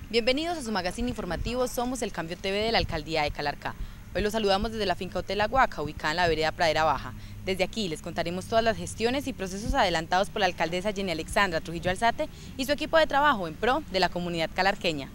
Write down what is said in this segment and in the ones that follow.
Bienvenidos a su magazine informativo Somos el Cambio TV de la Alcaldía de Calarcá. Hoy los saludamos desde la finca Hotel La Guaca, ubicada en la vereda Pradera Baja. Desde aquí les contaremos todas las gestiones y procesos adelantados por la alcaldesa Jenny Alexandra Trujillo Alzate y su equipo de trabajo en pro de la comunidad calarqueña.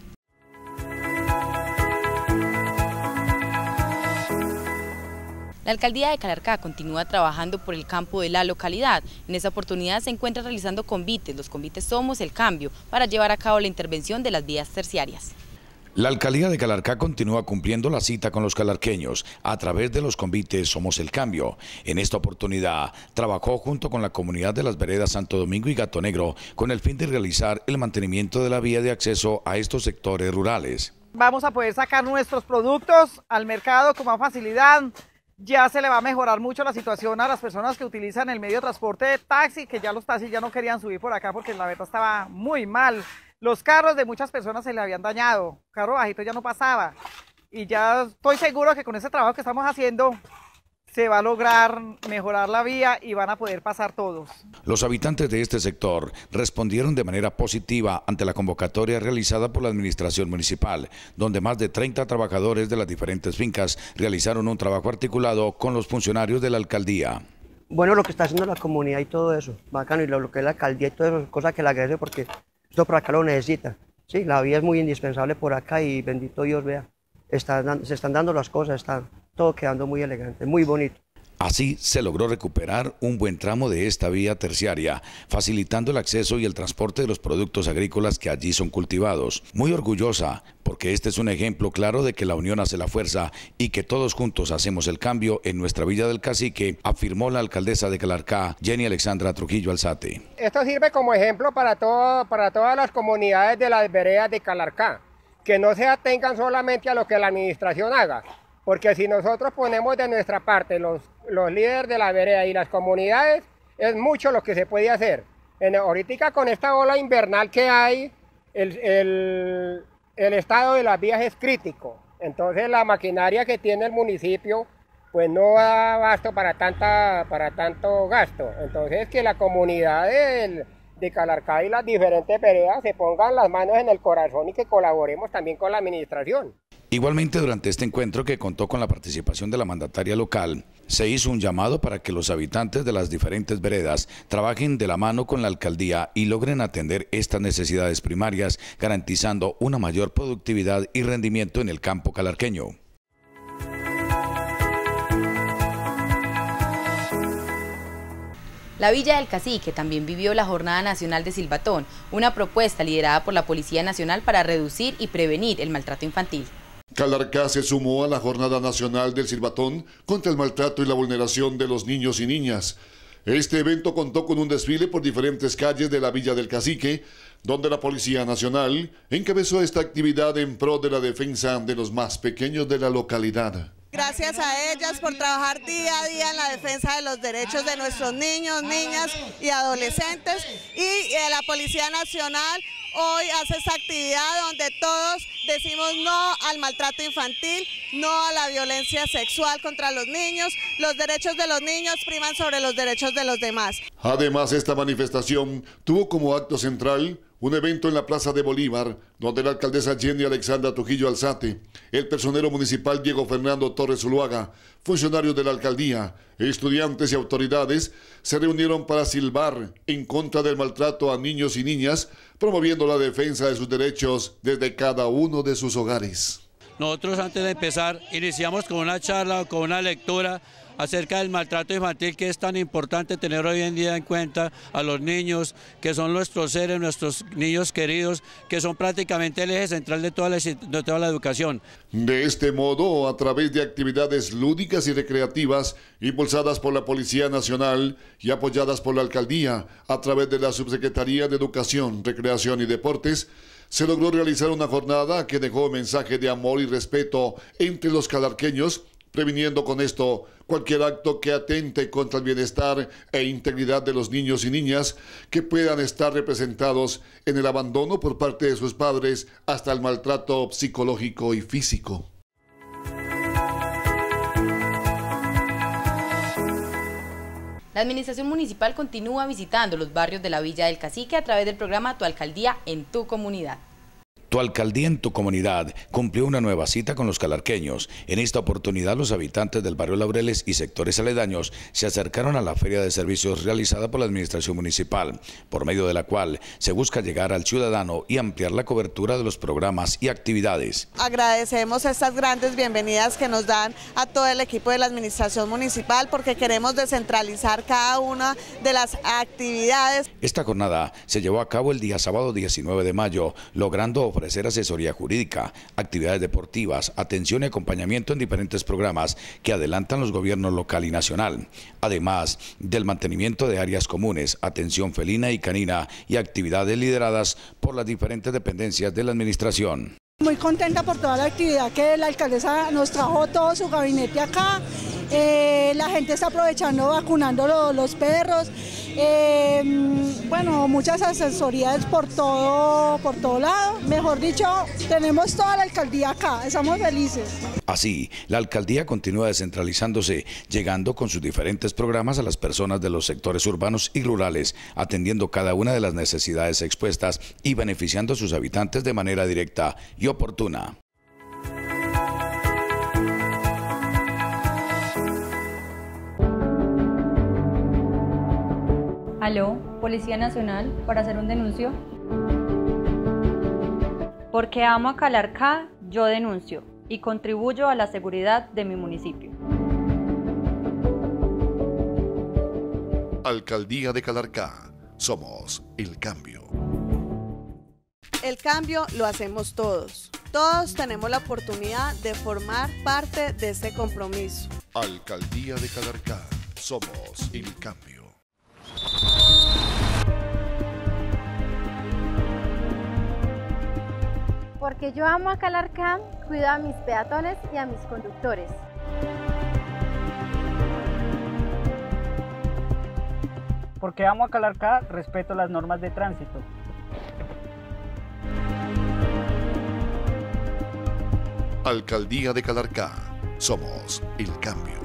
La alcaldía de Calarcá continúa trabajando por el campo de la localidad. En esta oportunidad se encuentra realizando convites. Los convites Somos el Cambio para llevar a cabo la intervención de las vías terciarias. La alcaldía de Calarcá continúa cumpliendo la cita con los calarqueños a través de los convites Somos el Cambio. En esta oportunidad trabajó junto con la comunidad de las veredas Santo Domingo y Gato Negro con el fin de realizar el mantenimiento de la vía de acceso a estos sectores rurales. Vamos a poder sacar nuestros productos al mercado con más facilidad. Ya se le va a mejorar mucho la situación a las personas que utilizan el medio de transporte de taxi, que ya los taxis ya no querían subir por acá porque la verdad estaba muy mal. Los carros de muchas personas se le habían dañado, carro bajito ya no pasaba. Y ya estoy seguro que con ese trabajo que estamos haciendo se va a lograr mejorar la vía y van a poder pasar todos. Los habitantes de este sector respondieron de manera positiva ante la convocatoria realizada por la administración municipal, donde más de 30 trabajadores de las diferentes fincas realizaron un trabajo articulado con los funcionarios de la alcaldía. Bueno, lo que está haciendo la comunidad y todo eso, bacano, y lo que es la alcaldía y todas esas cosas que le agradece porque esto por acá lo necesita. Sí, la vía es muy indispensable por acá y bendito Dios, vea, se están dando las cosas, está todo quedando muy elegante, muy bonito. Así se logró recuperar un buen tramo de esta vía terciaria, facilitando el acceso y el transporte de los productos agrícolas que allí son cultivados. Muy orgullosa, porque este es un ejemplo claro de que la unión hace la fuerza y que todos juntos hacemos el cambio en nuestra Villa del Cacique, afirmó la alcaldesa de Calarcá, Jenny Alexandra Trujillo Alzate. Esto sirve como ejemplo para todas las comunidades de las veredas de Calarcá, que no se atengan solamente a lo que la administración haga. Porque si nosotros ponemos de nuestra parte los líderes de la vereda y las comunidades, es mucho lo que se puede hacer. Ahorita con esta ola invernal que hay, el estado de las vías es crítico. Entonces la maquinaria que tiene el municipio pues no da abasto para tanto gasto. Entonces que la comunidad de Calarcá y las diferentes veredas se pongan las manos en el corazón y que colaboremos también con la administración. Igualmente, durante este encuentro, que contó con la participación de la mandataria local, se hizo un llamado para que los habitantes de las diferentes veredas trabajen de la mano con la alcaldía y logren atender estas necesidades primarias, garantizando una mayor productividad y rendimiento en el campo calarqueño. La Villa del Cacique también vivió la Jornada Nacional de Silbatón, una propuesta liderada por la Policía Nacional para reducir y prevenir el maltrato infantil. Calarcá se sumó a la Jornada Nacional del Silbatón contra el maltrato y la vulneración de los niños y niñas. Este evento contó con un desfile por diferentes calles de la Villa del Cacique, donde la Policía Nacional encabezó esta actividad en pro de la defensa de los más pequeños de la localidad. Gracias a ellas por trabajar día a día en la defensa de los derechos de nuestros niños, niñas y adolescentes. Y la Policía Nacional hoy hace esta actividad donde todos decimos no al maltrato infantil, no a la violencia sexual contra los niños. Los derechos de los niños priman sobre los derechos de los demás. Además, esta manifestación tuvo como acto central un evento en la Plaza de Bolívar, donde la alcaldesa Jenny Alexandra Trujillo Alzate, el personero municipal Diego Fernando Torres Zuluaga, funcionarios de la alcaldía, estudiantes y autoridades se reunieron para silbar en contra del maltrato a niños y niñas, promoviendo la defensa de sus derechos desde cada uno de sus hogares. Nosotros antes de empezar iniciamos con una charla, con una lectura acerca del maltrato infantil, que es tan importante tener hoy en día en cuenta a los niños, que son nuestros seres, nuestros niños queridos, que son prácticamente el eje central de toda la educación. De este modo, a través de actividades lúdicas y recreativas, impulsadas por la Policía Nacional y apoyadas por la Alcaldía, a través de la Subsecretaría de Educación, Recreación y Deportes, se logró realizar una jornada que dejó un mensaje de amor y respeto entre los calarqueños, previniendo con esto cualquier acto que atente contra el bienestar e integridad de los niños y niñas que puedan estar representados en el abandono por parte de sus padres hasta el maltrato psicológico y físico. La administración municipal continúa visitando los barrios de la Villa del Cacique a través del programa Tu Alcaldía en tu Comunidad. Tu alcaldía en tu comunidad cumplió una nueva cita con los calarqueños. En esta oportunidad, los habitantes del barrio Laureles y sectores aledaños se acercaron a la feria de servicios realizada por la administración municipal, por medio de la cual se busca llegar al ciudadano y ampliar la cobertura de los programas y actividades. Agradecemos estas grandes bienvenidas que nos dan a todo el equipo de la administración municipal porque queremos descentralizar cada una de las actividades. Esta jornada se llevó a cabo el día sábado 19 de mayo, logrando ofrecer asesoría jurídica, actividades deportivas, atención y acompañamiento en diferentes programas que adelantan los gobiernos local y nacional, además del mantenimiento de áreas comunes, atención felina y canina y actividades lideradas por las diferentes dependencias de la administración. Muy contenta por toda la actividad que la alcaldesa nos trajo todo su gabinete acá. La gente está aprovechando, vacunando los perros. Bueno, muchas asesorías por todo lado. Mejor dicho, tenemos toda la alcaldía acá, estamos felices. Así, la alcaldía continúa descentralizándose, llegando con sus diferentes programas a las personas de los sectores urbanos y rurales, atendiendo cada una de las necesidades expuestas y beneficiando a sus habitantes de manera directa y oportuna. Aló, Policía Nacional, para hacer un denuncio. Porque amo a Calarcá, yo denuncio y contribuyo a la seguridad de mi municipio. Alcaldía de Calarcá, somos el cambio. El cambio lo hacemos todos. Todos tenemos la oportunidad de formar parte de este compromiso. Alcaldía de Calarcá, somos el cambio. Porque yo amo a Calarcá, cuido a mis peatones y a mis conductores. Porque amo a Calarcá, respeto las normas de tránsito. Alcaldía de Calarcá, somos el cambio.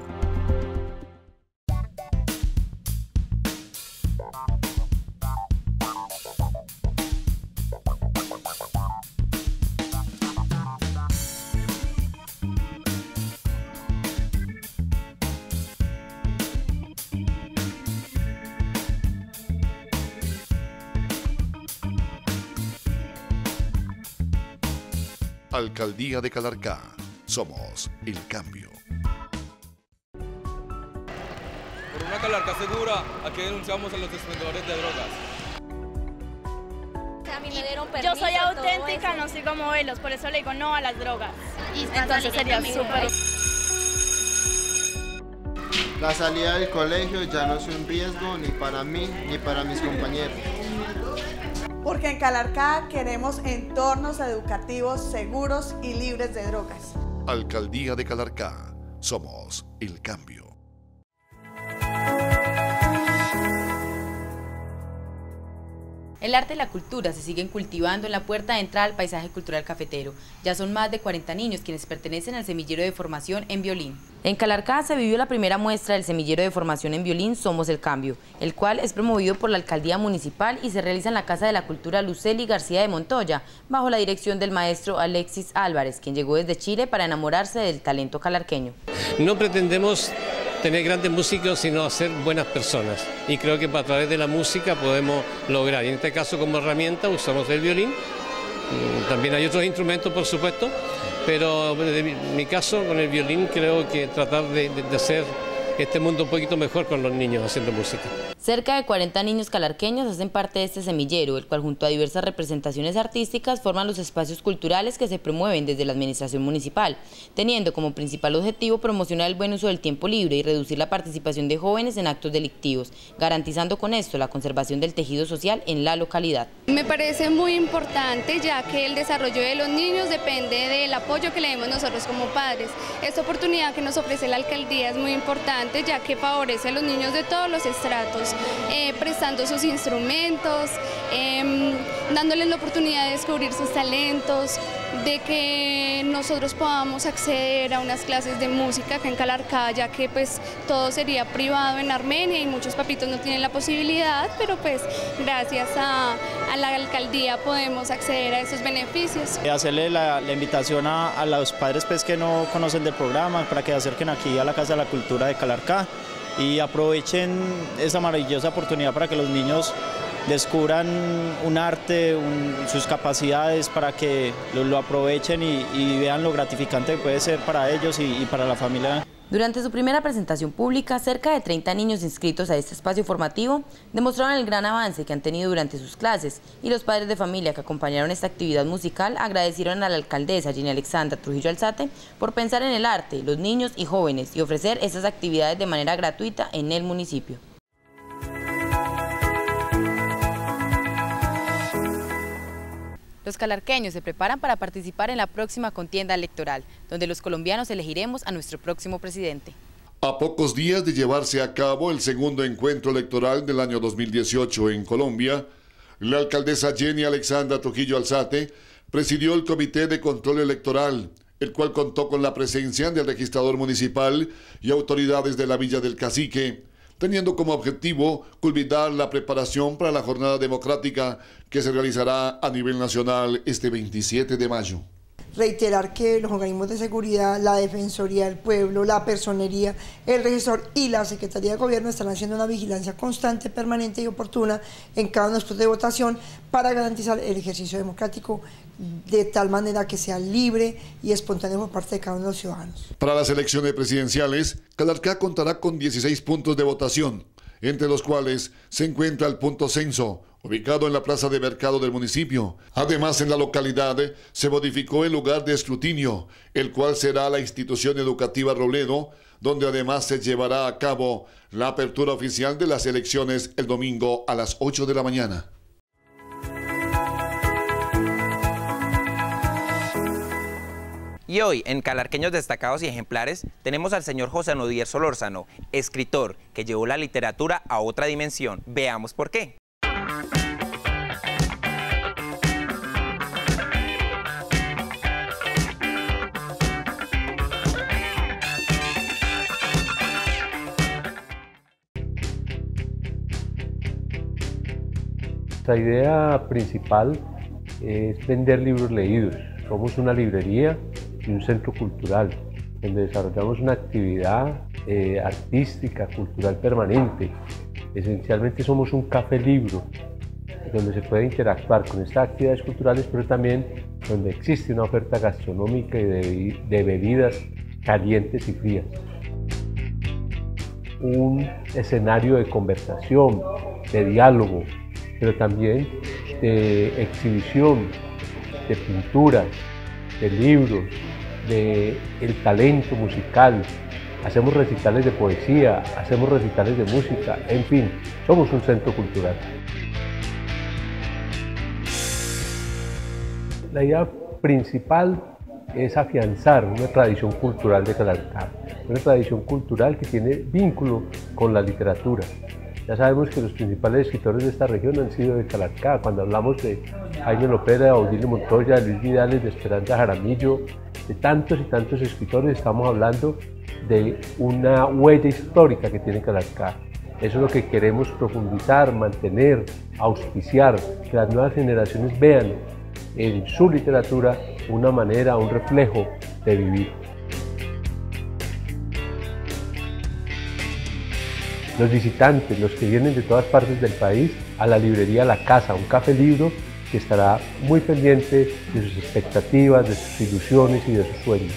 Alcaldía de Calarcá, somos el cambio. Por una Calarcá segura, aquí denunciamos a los expendedores de drogas. A mí me dieron permiso, yo soy auténtica, no sigo modelos, por eso le digo no a las drogas. Entonces sería súper. La salida del colegio ya no es un riesgo ni para mí ni para mis compañeros. Porque en Calarcá queremos entornos educativos seguros y libres de drogas. Alcaldía de Calarcá, somos el cambio. El arte y la cultura se siguen cultivando en la puerta de entrada al paisaje cultural cafetero. Ya son más de 40 niños quienes pertenecen al semillero de formación en violín. En Calarcá se vivió la primera muestra del semillero de formación en violín Somos el Cambio, el cual es promovido por la Alcaldía Municipal y se realiza en la Casa de la Cultura Luceli García de Montoya, bajo la dirección del maestro Alexis Álvarez, quien llegó desde Chile para enamorarse del talento calarqueño. No pretendemos tener grandes músicos, sino hacer buenas personas. Y creo que a través de la música podemos lograr. Y en este caso, como herramienta, usamos el violín. También hay otros instrumentos, por supuesto, pero en mi caso, con el violín, creo que tratar de hacer este mundo un poquito mejor con los niños haciendo música. Cerca de 40 niños calarqueños hacen parte de este semillero, el cual junto a diversas representaciones artísticas forman los espacios culturales que se promueven desde la administración municipal, teniendo como principal objetivo promocionar el buen uso del tiempo libre y reducir la participación de jóvenes en actos delictivos, garantizando con esto la conservación del tejido social en la localidad. Me parece muy importante, ya que el desarrollo de los niños depende del apoyo que le demos nosotros como padres. Esta oportunidad que nos ofrece la alcaldía es muy importante, ya que favorece a los niños de todos los estratos, prestando sus instrumentos, dándoles la oportunidad de descubrir sus talentos, de que nosotros podamos acceder a unas clases de música acá en Calarcá, ya que pues todo sería privado en Armenia y muchos papitos no tienen la posibilidad, pero pues gracias a la alcaldía podemos acceder a esos beneficios. Hacerle la invitación a los padres pues, que no conocen del programa para que se acerquen aquí a la Casa de la Cultura de Calarcá y aprovechen esa maravillosa oportunidad para que los niños descubran un arte, sus capacidades, para que lo aprovechen y vean lo gratificante que puede ser para ellos y para la familia. Durante su primera presentación pública, cerca de 30 niños inscritos a este espacio formativo demostraron el gran avance que han tenido durante sus clases, y los padres de familia que acompañaron esta actividad musical agradecieron a la alcaldesa Jenny Alexandra Trujillo Alzate por pensar en el arte, los niños y jóvenes y ofrecer estas actividades de manera gratuita en el municipio. Los calarqueños se preparan para participar en la próxima contienda electoral, donde los colombianos elegiremos a nuestro próximo presidente. A pocos días de llevarse a cabo el segundo encuentro electoral del año 2018 en Colombia, la alcaldesa Jenny Alexandra Trujillo Alzate presidió el Comité de Control Electoral, el cual contó con la presencia del registrador municipal y autoridades de la Villa del Cacique, teniendo como objetivo culminar la preparación para la jornada democrática que se realizará a nivel nacional este 27 de mayo. Reiterar que los organismos de seguridad, la Defensoría del Pueblo, la Personería, el Registrador y la Secretaría de Gobierno están haciendo una vigilancia constante, permanente y oportuna en cada uno de los puntos de votación para garantizar el ejercicio democrático de tal manera que sea libre y espontáneo por parte de cada uno de los ciudadanos. Para las elecciones presidenciales, Calarcá contará con 16 puntos de votación, entre los cuales se encuentra el punto censo, ubicado en la plaza de mercado del municipio. Además, en la localidad se modificó el lugar de escrutinio, el cual será la institución educativa Robledo, donde además se llevará a cabo la apertura oficial de las elecciones el domingo a las 8 de la mañana. Y hoy, en Calarqueños Destacados y Ejemplares, tenemos al señor José Nodier Solórzano, escritor, que llevó la literatura a otra dimensión. Veamos por qué. Nuestra idea principal es vender libros leídos. Somos una librería y un centro cultural donde desarrollamos una actividad artística, cultural permanente. Esencialmente somos un café libro donde se puede interactuar con estas actividades culturales, pero también donde existe una oferta gastronómica y de bebidas calientes y frías. Un escenario de conversación, de diálogo, pero también de exhibición, de pinturas, de libros, de el talento musical. Hacemos recitales de poesía, hacemos recitales de música, en fin, somos un centro cultural. La idea principal es afianzar una tradición cultural de Calarcá, una tradición cultural que tiene vínculo con la literatura. Ya sabemos que los principales escritores de esta región han sido de Calarcá. Cuando hablamos de Jaime Lopera, de Baudilio Montoya, de Luis Vidales, de Esperanza Jaramillo, de tantos y tantos escritores, estamos hablando de una huella histórica que tiene Calarcá. Eso es lo que queremos profundizar, mantener, auspiciar, que las nuevas generaciones vean en su literatura una manera, un reflejo de vivir. Los visitantes, los que vienen de todas partes del país, a la librería La Casa, un café libro que estará muy pendiente de sus expectativas, de sus ilusiones y de sus sueños.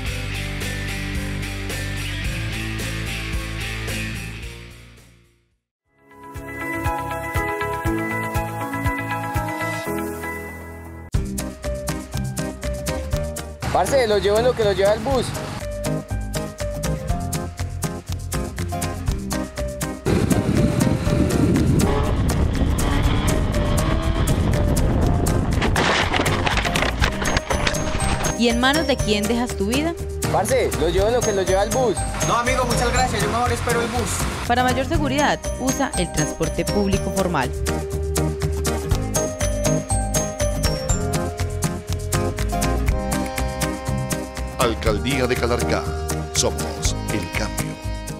Parce, lo llevo en lo que lo lleva el bus. ¿Y en manos de quién dejas tu vida? Parce, lo llevo en lo que lo lleva el bus. No, amigo, muchas gracias. Yo mejor espero el bus. Para mayor seguridad, usa el transporte público formal. Alcaldía de Calarcá. Somos el cambio.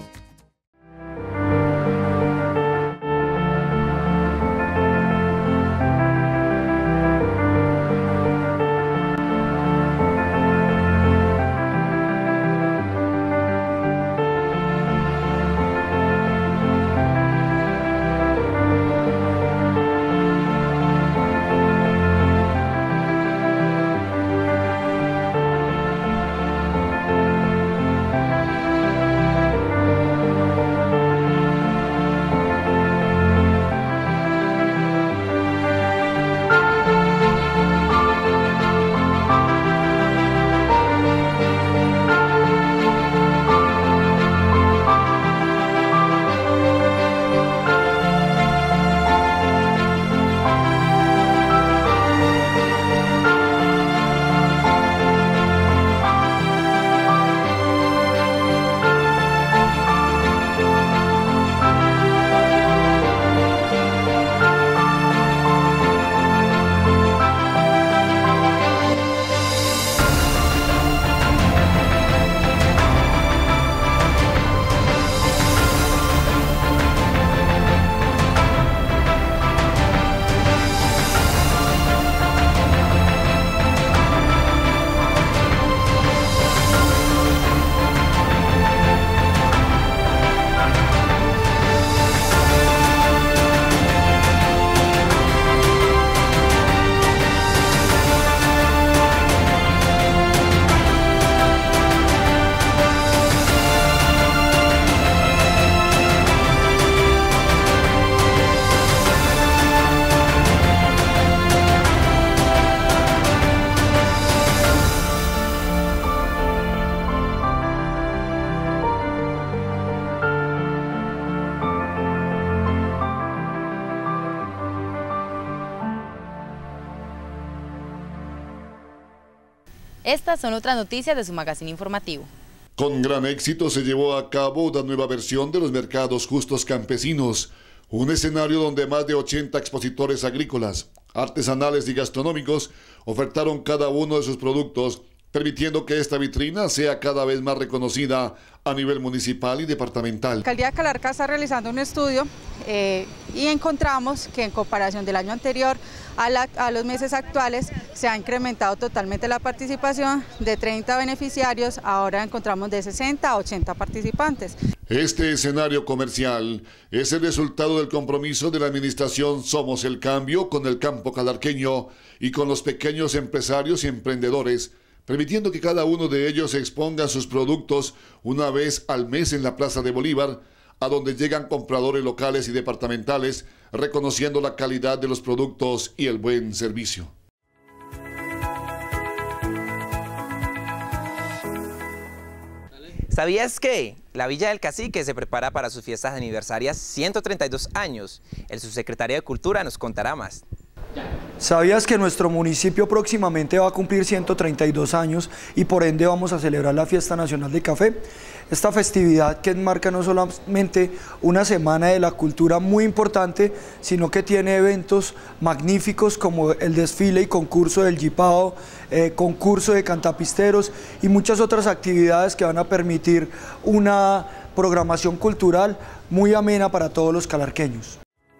Estas son otras noticias de su magazine informativo. Con gran éxito se llevó a cabo una nueva versión de los mercados justos campesinos, un escenario donde más de 80 expositores agrícolas, artesanales y gastronómicos ofertaron cada uno de sus productos, permitiendo que esta vitrina sea cada vez más reconocida a nivel municipal y departamental. La Alcaldía de Calarcá está realizando un estudio y encontramos que en comparación del año anterior a los meses actuales se ha incrementado totalmente la participación de 30 beneficiarios, ahora encontramos de 60 a 80 participantes. Este escenario comercial es el resultado del compromiso de la administración Somos el Cambio con el campo calarqueño y con los pequeños empresarios y emprendedores, permitiendo que cada uno de ellos exponga sus productos una vez al mes en la Plaza de Bolívar, a donde llegan compradores locales y departamentales, reconociendo la calidad de los productos y el buen servicio. ¿Sabías que la Villa del Cacique se prepara para sus fiestas aniversarias 132 años? El subsecretario de Cultura nos contará más. ¿Sabías que nuestro municipio próximamente va a cumplir 132 años y por ende vamos a celebrar la Fiesta Nacional de Café? Esta festividad que enmarca no solamente una semana de la cultura muy importante, sino que tiene eventos magníficos como el desfile y concurso del Jipao, concurso de cantapisteros y muchas otras actividades que van a permitir una programación cultural muy amena para todos los calarqueños.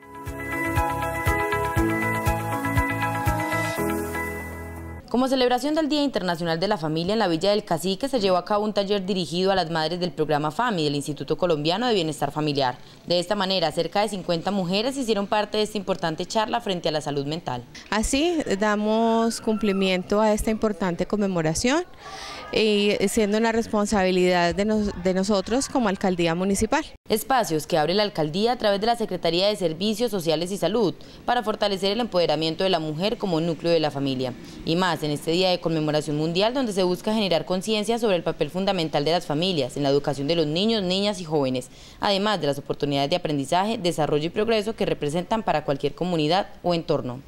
Como celebración del Día Internacional de la Familia en la Villa del Cacique se llevó a cabo un taller dirigido a las madres del programa FAMI del Instituto Colombiano de Bienestar Familiar. De esta manera, cerca de 50 mujeres hicieron parte de esta importante charla frente a la salud mental. Así damos cumplimiento a esta importante conmemoración y siendo una responsabilidad de nosotros como Alcaldía Municipal. Espacios que abre la Alcaldía a través de la Secretaría de Servicios Sociales y Salud para fortalecer el empoderamiento de la mujer como núcleo de la familia. Y más en este Día de Conmemoración Mundial donde se busca generar conciencia sobre el papel fundamental de las familias en la educación de los niños, niñas y jóvenes, además de las oportunidades de aprendizaje, desarrollo y progreso que representan para cualquier comunidad o entorno.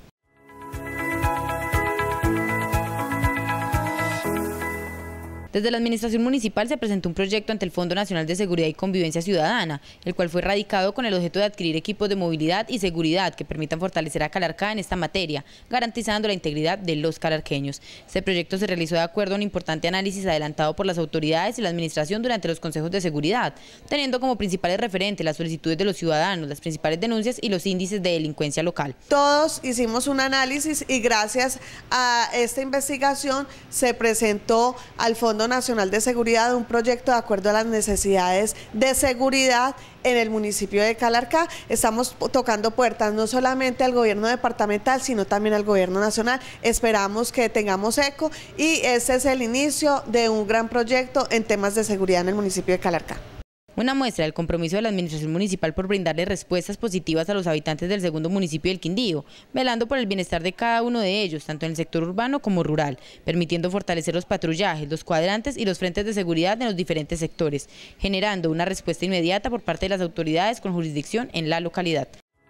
Desde la Administración Municipal se presentó un proyecto ante el Fondo Nacional de Seguridad y Convivencia Ciudadana, el cual fue radicado con el objeto de adquirir equipos de movilidad y seguridad que permitan fortalecer a Calarcá en esta materia, garantizando la integridad de los calarqueños. Este proyecto se realizó de acuerdo a un importante análisis adelantado por las autoridades y la Administración durante los consejos de seguridad, teniendo como principales referentes las solicitudes de los ciudadanos, las principales denuncias y los índices de delincuencia local. Todos hicimos un análisis y gracias a esta investigación se presentó al Fondo Nacional de Seguridad un proyecto de acuerdo a las necesidades de seguridad en el municipio de Calarcá. Estamos tocando puertas no solamente al gobierno departamental, sino también al gobierno nacional. Esperamos que tengamos eco y este es el inicio de un gran proyecto en temas de seguridad en el municipio de Calarcá. Una muestra del compromiso de la Administración Municipal por brindarle respuestas positivas a los habitantes del segundo municipio del Quindío, velando por el bienestar de cada uno de ellos, tanto en el sector urbano como rural, permitiendo fortalecer los patrullajes, los cuadrantes y los frentes de seguridad en los diferentes sectores, generando una respuesta inmediata por parte de las autoridades con jurisdicción en la localidad.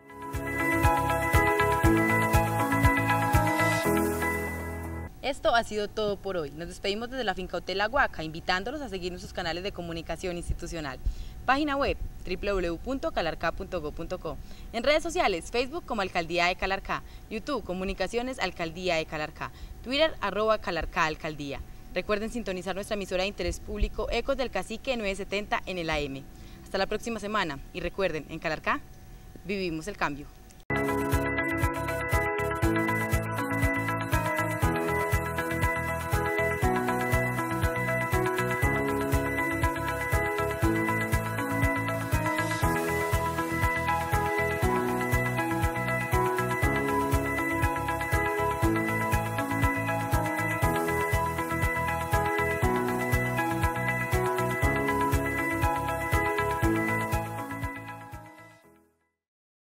Esto ha sido todo por hoy. Nos despedimos desde la Finca Hotel La Guaca, invitándolos a seguir nuestros canales de comunicación institucional. Página web www.calarca.go.co. En redes sociales, Facebook como Alcaldía de Calarcá, YouTube Comunicaciones Alcaldía de Calarcá, Twitter @Calarcá Alcaldía. Recuerden sintonizar nuestra emisora de interés público Ecos del Cacique 970 en el AM. Hasta la próxima semana y recuerden, en Calarcá vivimos el cambio.